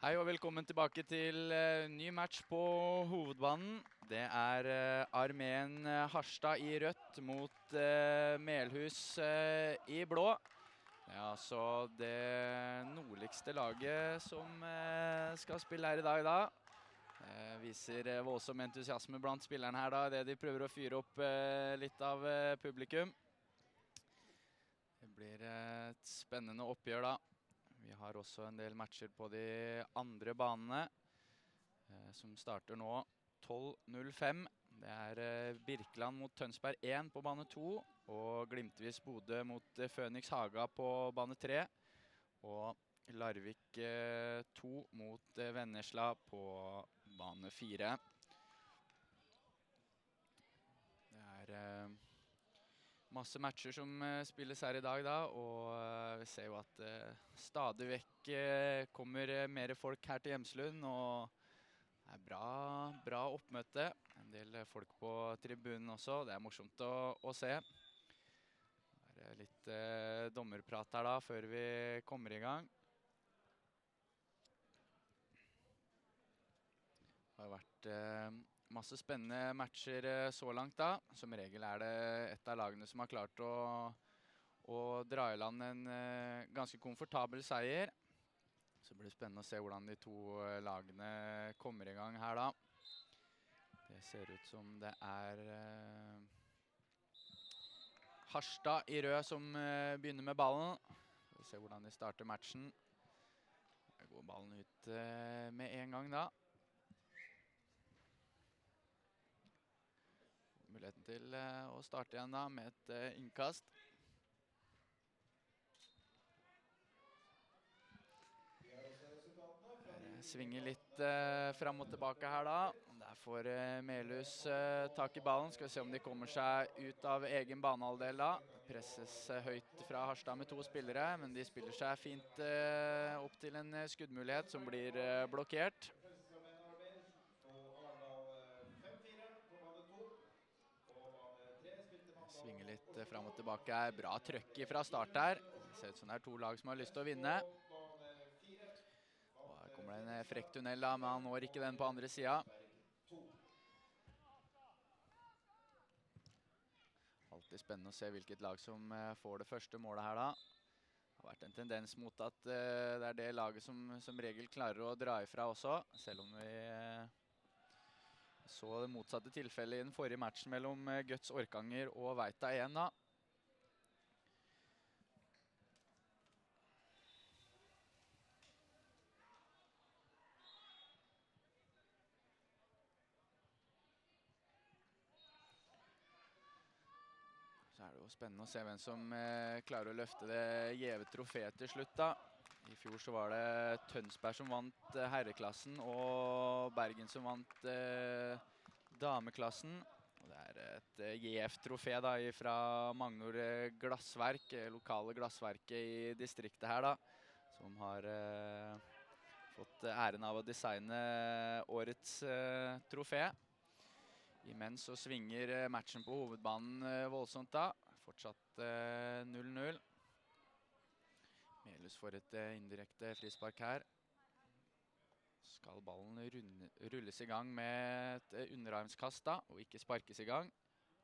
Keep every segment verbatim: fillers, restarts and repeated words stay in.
Hei og velkommen tilbake til uh, ny match på hovedbanen. Det er uh, Armeen uh, Harstad i rødt mot uh, Melhus uh, i blå. Det er altså det nordligste laget som uh, skal spille her i dag da. Det viser uh, voldsom entusiasme blant spillerne her da, det de prøver å fyre opp uh, litt av uh, publikum. Det blir uh, et spennende oppgjør da. Vi har også en del matcher på de andre banene, eh, som starter nå tolv null fem. Det er eh, Birkeland mot Tønsberg én på bane to, og Glimtvis Bodø mot eh, Føniks Haga på bane tre, og Larvik eh, to mot eh, Vennesla på bane fire. Det er eh, masse matcher som uh, spilles her i dag da, og uh, vi ser jo at uh, stadig vekk uh, kommer uh, mer folk her til Hjemslund, og det er bra, bra oppmøte. En del uh, folk på tribunen også, det er morsomt å, å se. Det er litt uh, dommerprat her da, før vi kommer i gang. Det har vært uh, masse spennende matcher så langt da. Som regel er det et av lagene som har klart å, å dra i land en uh, ganske komfortabel seier. Så blir det spennende å se hvordan de to lagene kommer i gang her da. Det ser ut som det er uh, Harstad i rød som uh, begynner med ballen. Vi får se hvordan de starter matchen. Der går ballen ut uh, med en gang da. Muligheten til uh, å starte igjen da med et uh, innkast. Der svinger litt uh, frem og tilbake her da. Der får uh, Melhus uh, tak i ballen. Skal vi se om de kommer seg ut av egen banehalvdel da. Presses uh, høyt fra Harstad med to spillere, men de spiller seg fint uh, opp til en uh, skuddmulighet som blir uh, blokkert. Svinger litt frem og tilbake her. Bra trøkk fra start her. Det ser ut som det er to lag som har lyst til å vinne. Og her kommer det en frekk tunnel da, men han når ikke den på andre siden. Alltid spennende å se hvilket lag som får det første målet her da. Det har vært en tendens mot at det er det laget som som regel klarer å dra ifra også, selv om vi så det motsatte tilfellet i den forrige matchen mellom Guts Orkanger og Veita én da. Så er det jo spennende å se hvem som eh, klarer å løfte det gjeve trofeet til slutt da. I fjor så var det Tønsberg som vant eh, herreklassen, og Bergen som vant eh, dameklassen. Og det er et eh, gjevt trofé da, fra Magnor Glassverk, eh, lokale glassverket i distriktet her da, som har eh, fått æren av å designe årets eh, trofé. Imens så svinger matchen på hovedbanen eh, voldsomt da, fortsatt eh, null null. Melhus får et indirekte frispark her. Skal ballen runde, rulles i gang med et underarmskast da, og ikke sparkes i gang.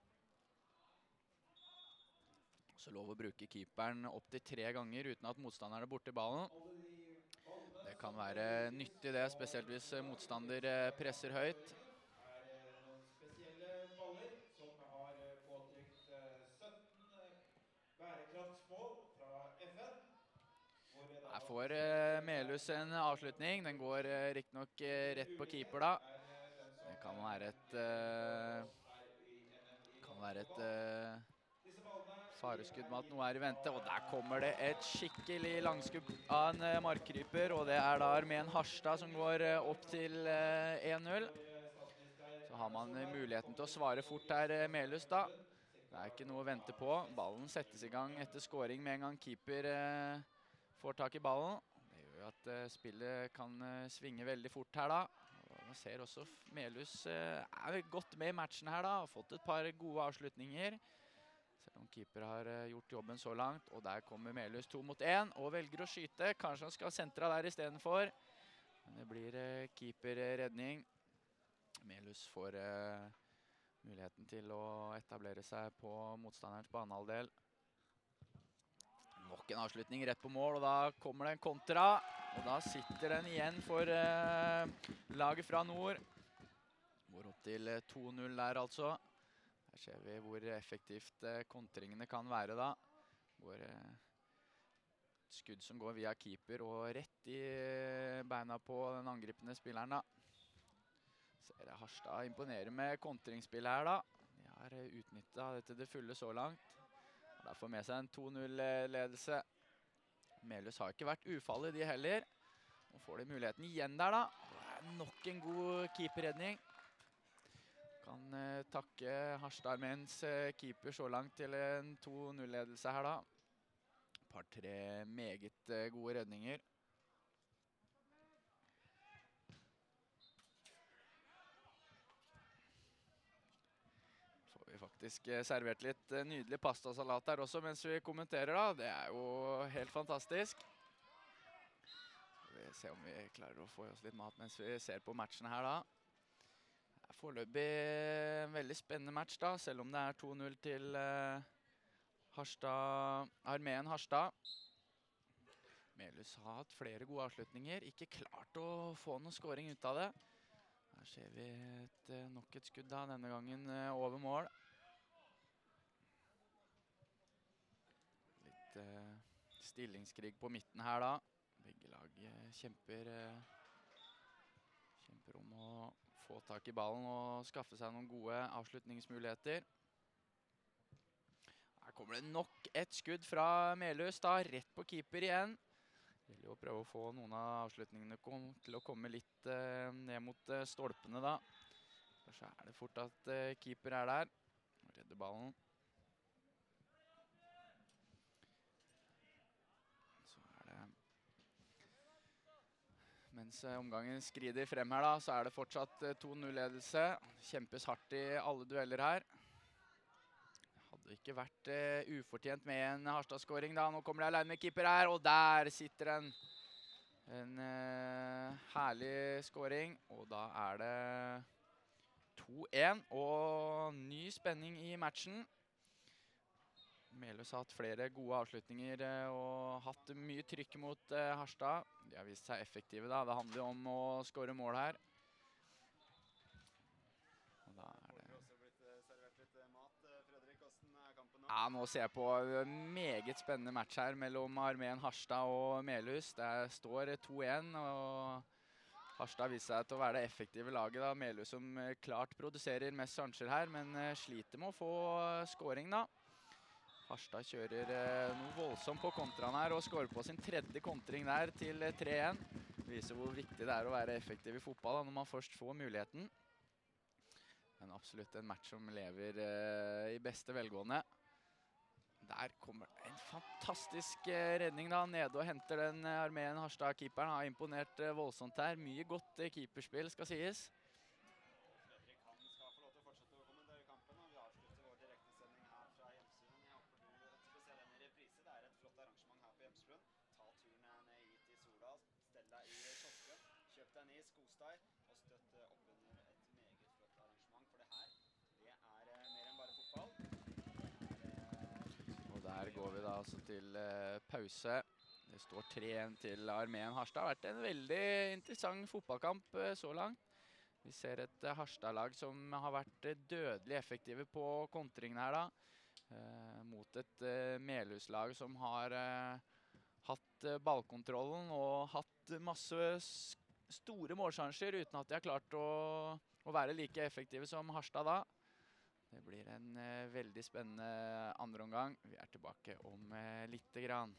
Så lov å bruke keeperen opp til tre ganger uten at motstanderen er borte i ballen. Det kan være nyttig det, spesielt hvis motstander presser høyt. Det er noen spesielle baller som har påtrykt sytten bærekraftsmål fra F N. Her får uh, Melhus en avslutning. Den går uh, riktignok uh, rett på keeper da. Det kan være et uh, kan være et uh, fareskudd med at noe er i vente. Og der kommer det et skikkelig langskudd av en uh, markkryper. Og det er da Armeen Harstad som går uh, opp til uh, én null. Så har man uh, muligheten til å svare fort her, uh, Melhus da. Det er ikke noe å vente på. Ballen settes i gang etter scoring med en gang keeper uh, får tak i ballen. Det gjør jo at uh, spillet kan uh, svinge veldig fort her da. Og man ser også Melhus uh, er godt med i matchen her da. Har fått et par gode avslutninger. Selv om keeper har uh, gjort jobben så langt. Og der kommer Melhus to mot én og velger å skyte. Kanskje han skal sentra der i stedet for. Men det blir eh, keeperredning. Melhus får eh, muligheten til å etablere seg på motstanderens banehalvdel. Nok en avslutning rett på mål, og da kommer det en kontra. Og da sitter den igjen for eh, laget fra nord. Går opp til eh, to null der altså. Her ser vi hvor effektivt eh, kontringene kan være da. Hvor eh, skudd som går via keeper og rett i eh, beina på den angripende spilleren da. Ser jeg Harstad imponerer med kontringsspill her da. De har eh, utnyttet dette det fulle så langt. Og der får med seg en to null-ledelse. Melhus har ikke vært ufallet de heller. Nå får de muligheten igjen der da. Det er nok en god keeperredning. Kan eh, takke Harstad-Armeens eh, keeper så langt til en to null-ledelse her da. Par-tre meget eh, gode redninger. Får vi faktisk eh, servert litt eh, nydelig pastasalat her også mens vi kommenterer da. Det er jo helt fantastisk. Skal vi se om vi klarer å få i oss litt mat mens vi ser på matchen her da. Det er foreløpig en veldig spennende match da, selv om det er to null til eh, Harstad, Armeen Harstad. Melhus har hatt flere gode avslutninger, ikke klart å få noen scoring ut av det. Her ser vi et, eh, nok et skudd da, denne gangen eh, over mål. Litt eh, stillingskrig på midten her da. Begge lag eh, kjemper, eh, kjemper om å få tak i ballen og skaffe seg noen gode avslutningsmuligheter. Her kommer det nok et skudd fra Melhus da, rett på keeper igjen. Det gjelder jo å prøve å få noen av avslutningene kom, til å komme litt eh, ned mot eh, stolpene da. Så er det fort at eh, keeper er der og redder ballen. Så er det... Mens omgangen skrider frem her da, så er det fortsatt to null-ledelse. Kjempes hardt i alle dueller her. Hadde ikke vært uh, ufortjent med en Harstad-scoring da. Nå kommer det alene med keeper her, og der sitter en, en uh, herlig scoring. Og da er det to en, og ny spenning i matchen. Melhus har hatt flere gode avslutninger uh, og hatt mye trykk mot uh, Harstad. De har vist seg effektive da. Det handler jo om å score mål her. Og da er det... Ja, nå ser jeg på en meget spennende match her mellom Armeen Harstad og Melhus. Det står to en, og Harstad viser seg til å være det effektive laget da. Melhus som klart produserer mest sjanser her, men sliter med å få scoring da. Harstad kjører eh, noe voldsomt på kontraen her og skårer på sin tredje kontring der til tre en. Viser hvor viktig det er å være effektiv i fotball da, når man først får muligheten. Men absolutt en match som lever eh, i beste velgående. Der kommer en fantastisk eh, redning da, nede og henter den eh, Armeen Harstad-keeperen. Har imponert eh, voldsomt her. Mye godt eh, keeperspill skal sies. Der går vi da altså til eh, pause. Det står tre en til Armeen Harstad. Det har vært en veldig interessant fotballkamp eh, så langt. Vi ser et eh, Harstad-lag som har vært eh, dødelig effektive på kontringen her da. Eh, mot et eh, Melhus-lag som har eh, hatt eh, ballkontrollen og hatt masse store målsjanser uten at de har klart å, å være like effektive som Harstad da. Det blir en eh, veldig spennende andre omgang. Vi er tilbake om eh, lite grann.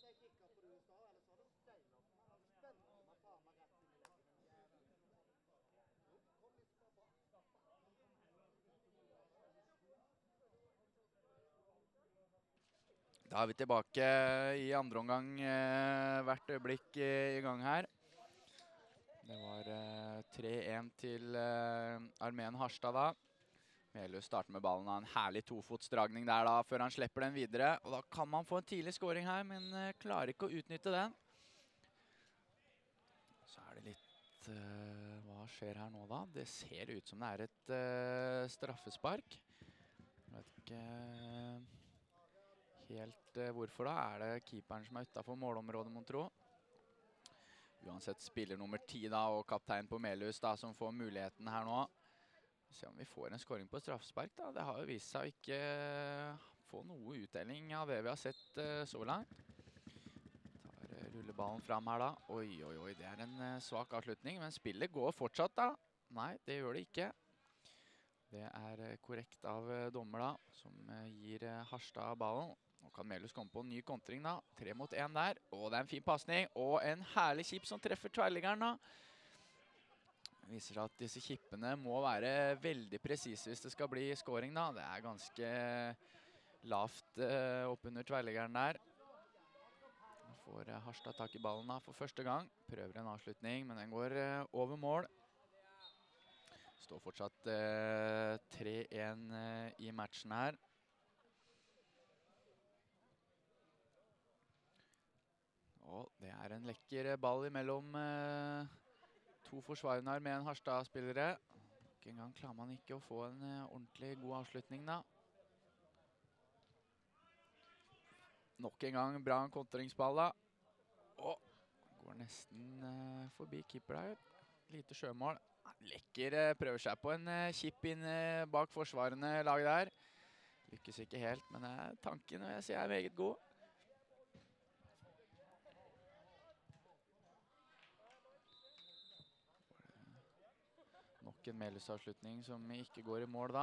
Da er vi tilbake i andre omgang, eh, hvert øyeblikk eh, i gang her. Det var eh, tre en til eh, Armeen Harstad da. Melhus starter med ballen av en herlig tofotsdragning der da, før han slipper den videre. Og da kan man få en tidlig scoring her, men eh, klarer ikke å utnytte den. Så er det litt... Eh, hva skjer her nå da? Det ser ut som det er et eh, straffespark. Jeg vet ikke... Helt uh, hvorfor da? Er det keeperen som er utenfor målområdet, mon tro? Uansett spiller nummer ti da, og kaptein på Melhus da, som får muligheten her nå. Se om vi får en scoring på straffespark da. Det har jo vist seg å ikke uh, få noe utdeling av det vi har sett uh, så langt. Tar uh, rulleballen fram her da. Oi, oi, oi, det er en uh, svak avslutning, men spillet går fortsatt da. Nei, det gjør det ikke. Det er uh, korrekt av uh, dommer da, som uh, gir uh, Harstad ballen. Nå kan Melhus komme på en ny kontring da. Tre mot en der. Og det er en fin passning. Og en herlig kip som treffer tverrliggeren da. Viser at disse kippene må være veldig presise hvis det skal bli scoring da. Det er ganske lavt uh, opp under tverrliggeren der. Nå får uh, Harstad tak i ballen da for første gang. Prøver en avslutning, men den går uh, over mål. Står fortsatt uh, tre en uh, i matchen her. Og det er en lekker ball imellom eh, to forsvarende Armeen Harstad-spillere. Ikke engang klarer man ikke å få en eh, ordentlig god avslutning da. Nok en gang bra kontringsball da. Og går nesten eh, forbi keeper der. Lite sjømål. Lekker eh, prøver seg på en eh, kip inn eh, bak forsvarende lag der. Lykkes ikke helt, men eh, tanken vil jeg si er meget god. Nok en Melhus-avslutning som ikke går i mål da.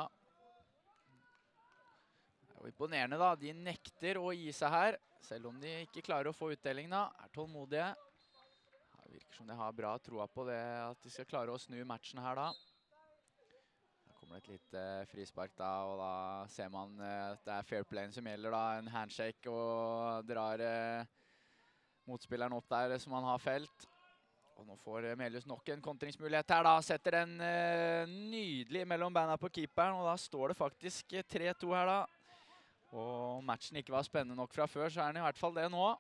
Det er jo imponerende da, de nekter å gi seg her, selv om de ikke klarer å få utdeling da, er tålmodige. Det virker som de har bra troa på det, at de skal klare å snu matchen her da. Da kommer det et lite frispark da, og da ser man at det er fair play som gjelder da, en handshake og drar eh, motspilleren opp der som han har felt. Og nå får Melhus nok en kontringsmulighet her da, setter den eh, nydelig mellom beina på keeperen, og da står det faktisk tre to her da. Og om matchen ikke var spennende nok fra før, så er den i hvert fall det nå.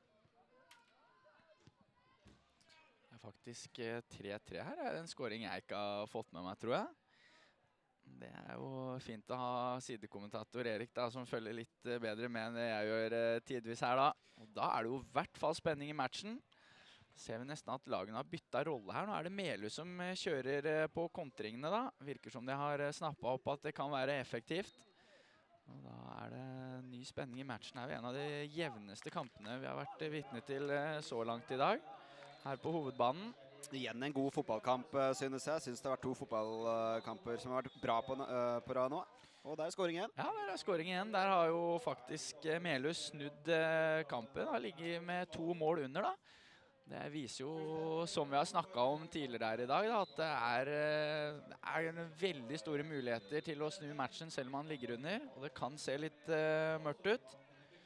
Det er faktisk tre tre her, det er en scoring jeg ikke har fått med meg, tror jeg. Det er jo fint å ha sidekommentator Erik da, som følger litt bedre med enn det jeg gjør eh, tidvis her da. Og da er det jo i hvert fall spenning i matchen. Ser vi nesten at lagene har byttet rolle her. Nå er det Melhus som kjører på kontringene da. Virker som de har snappet opp at det kan være effektivt. Og da er det ny spenning i matchen her. En av de jevneste kampene vi har vært vitne til så langt i dag. Her på hovedbanen. Igjen en god fotballkamp, synes jeg. Synes det har vært to fotballkamper som har vært bra på, uh, på rad nå. Og der er scoring igjen. Ja, der er scoring igjen. Der har jo faktisk Melhus snudd kampen. Har ligget med to mål under da. Det viser jo, som vi har snakket om tidligere her i dag, da, at det er, det er veldig store muligheter til å snu matchen selv om man ligger under. Og det kan se litt uh, mørkt ut.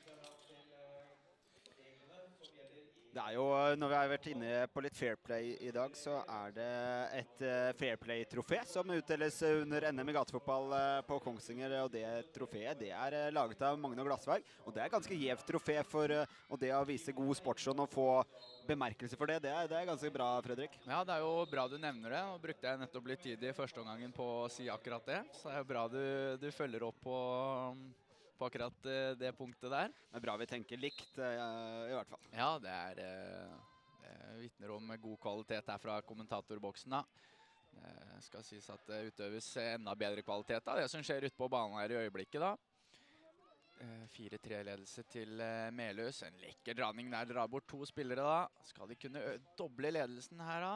Det er jo, når vi har vært inne på litt fair play i dag, så er det et uh, fair play-trofé som utdeles under N M i gatefotball uh, på Kongsvinger. Og det troféet, det er uh, laget av Magne Glassberg. Og det er ganske gjevt trofé for uh, og det å vise god sportsånd og få bemerkelse for det. Det er, det er ganske bra, Fredrik. Ja, det er jo bra du nevner det. Og brukte jeg nettopp litt tid i første omgangen på å si akkurat det. Så det er jo bra du, du følger opp på... Um på akkurat uh, det punktet der. Det er bra vi tenker likt, uh, i hvert fall. Ja, det er uh, det vittner om god kvalitet her fra kommentatorboksen da. Det skal sies at det utøves enda bedre kvalitet av det som skjer ute på banen her i øyeblikket da. Uh, fire tre ledelse til uh, Melhus. En lekker draning der, drar bort to spillere da. Skal de kunne doble ledelsen her da?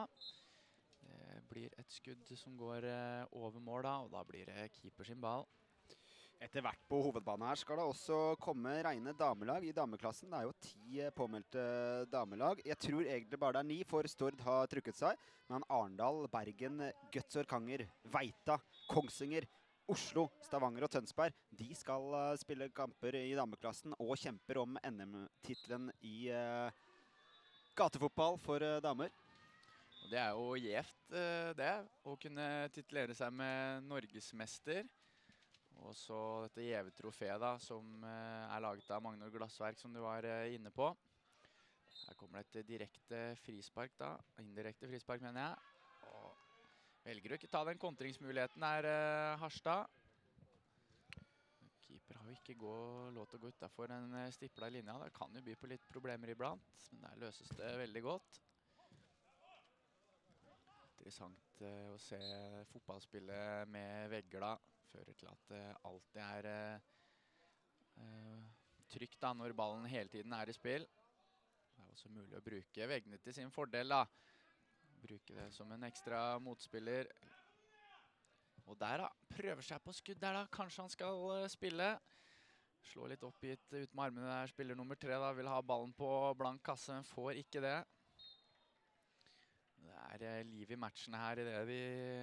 Det blir et skudd som går uh, over mål da, og da blir det keeper sin ball. Etter hvert på hovedbanen her skal det også komme rene damelag i dameklassen. Det er jo ti eh, påmeldte damelag. Jeg tror egentlig bare det er ni, for Stord har trykket seg. Men Arendal, Bergen, Guts Orkanger, Veita, Kongsvinger, Oslo, Stavanger og Tønsberg, de skal eh, spille kamper i dameklassen og kjemper om N M-titlen i eh, gatefotball for eh, damer. Og det er jo gjevt eh, det, å kunne titulere seg med norgesmester. Og så dette gjeve trofeet da, som eh, er laget av Magnor Glassverk, som du var eh, inne på. Her kommer det et direkte frispark da, indirekte frispark mener jeg. Og velger å ikke ta den kontringsmuligheten der, eh, Harstad. Keeper har jo ikke gå, lov til å gå utenfor en eh, stipla linja. Det kan jo by på litt problemer iblant, men der løses det veldig godt. Interessant uh, å se fotballspillet med vegger da. Fører til at det uh, alltid er uh, uh, trygt da, når ballen hele tiden er i spill. Det er også mulig å bruke veggene til sin fordel da. Bruke det som en ekstra motspiller. Og der da, prøver seg på skudd der da. Kanskje han skal uh, spille. Slår litt oppgitt ut med armene der. Spiller nummer tre da, vil ha ballen på blank kasse, men får ikke det. Det er liv i matchene her i det vi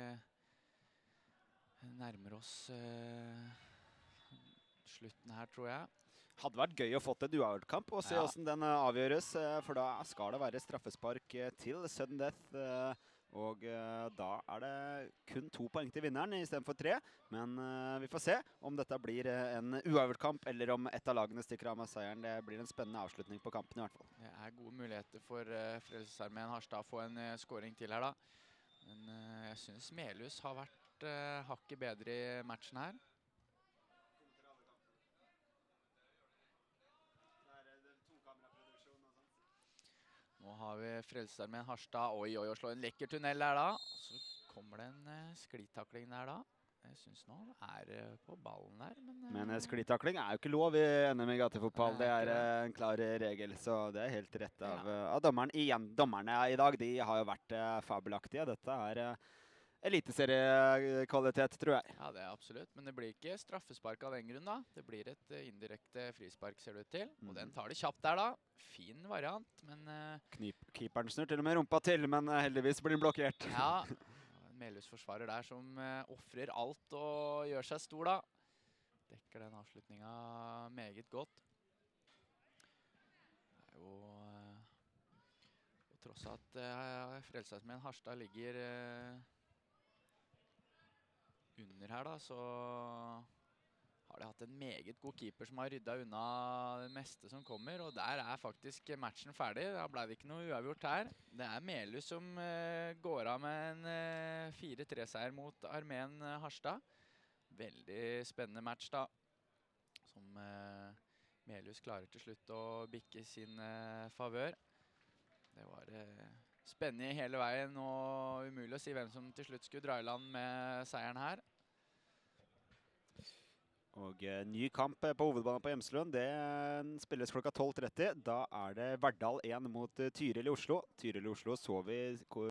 nærmer oss eh, slutten her, tror jeg. Hadde vært gøy å fått en uavgjort kamp og se Ja. hvordan den eh, avgjøres, eh, for da skal det være straffespark eh, til sudden death. eh, Og eh, da er det kun to poeng til vinneren i stedet for tre. Men eh, vi får se om dette blir eh, en uavgjort kamp, eller om et av lagene stikker av med seieren. Det blir en spennende avslutning på kampen i hvert fall. Det er gode muligheter for uh, Frelsesarmeen Harstad å få en uh, scoring til her da. Men uh, jeg synes Melhus har vært uh, hakket bedre i matchen her. Nå har vi Frelsesarmeen Harstad. Oi, oi, oi, slår en lekker tunnel der da. Så kommer det en uh, sklitakling der da. Jeg synes nå er uh, på ballen der. Men, uh, Men eh, sklitakling er jo ikke lov i N M i gatefotball. Nei, Det er ikke det. eh, en klar eh, regel, så det er helt rett av, Ja. eh, av dommeren. Igjen, dommerne i dag, de har jo vært eh, fabelaktige. Dette er uh, eliteseriekvalitet, tror jeg. Ja, det er absolutt. Men det blir ikke straffespark av den grunn da. Det blir et uh, indirekte frispark, ser det ut til. Og Mhm. den tar det kjapt der da. Fin variant, men uh, Knip, keeperen snur til og med rumpa til, men eh, heldigvis blir den blokkert. ja. En Melhus-forsvarer der som uh, offrer alt og gjør seg stor da. Dekker den avslutningen meget godt. Det er jo... Uh, på tross av at uh, Frelsesarmeen Harstad ligger... Uh, under her da, så har de hatt en meget god keeper som har ryddet unna det meste som kommer, og der er faktisk matchen ferdig. Da ble det ikke noe uavgjort her. Det er Melhus som uh, går av med en uh, fire tre seier mot Armeen uh, Harstad. Veldig spennende match da, som uh, Melhus klarer til slutt å bikke sin uh, favør. Det var... Uh, Spennende hele veien, og umulig å si hvem som til slutt skulle dra i land med seieren her. Og eh, ny kamp eh, på hovedbanen på Hjemslund, det eh, spilles klokka tolv tretti. Da er det Verdal én mot eh, Tyril i Oslo. Tyril i Oslo så vi